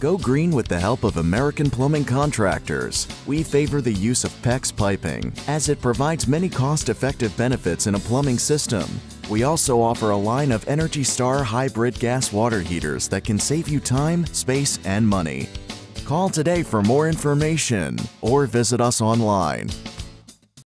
Go green with the help of American Plumbing Contractors. We favor the use of PEX piping, as it provides many cost-effective benefits in a plumbing system. We also offer a line of ENERGY STAR hybrid gas water heaters that can save you time, space, and money. Call today for more information or visit us online.